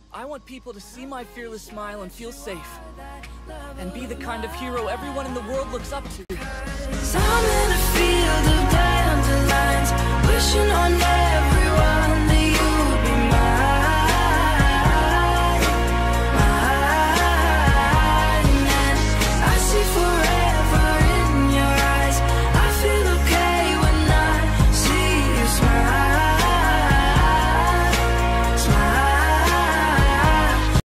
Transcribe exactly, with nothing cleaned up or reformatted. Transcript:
I want people to see my fearless smile and feel safe. And be the kind of hero everyone in the world looks up to.